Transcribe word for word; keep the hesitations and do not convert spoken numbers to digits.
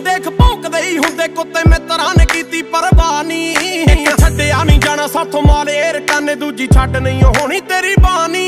ਨੂੰ ਦੇਖ ਭੌਂਕਦੇ ਹੀ ਹੁੰਦੇ ਕੁੱਤੇ ਮਿੱਤਰਾਂ ਨੇ ਕੀਤੀ ਪਰਵਾਹ ਨੀ। ਇੱਕ ਛੱਡਿਆ ਨਹੀਂ ਜਾਣਾ ਸਾਥੋਂ ਮਾਲ ਏਰ ਕੰਨ, ਦੂਜੀ ਛੱਡ ਨਹੀਂ ਹੋਣੀ ਤੇਰੀ ਬਾਨੀ।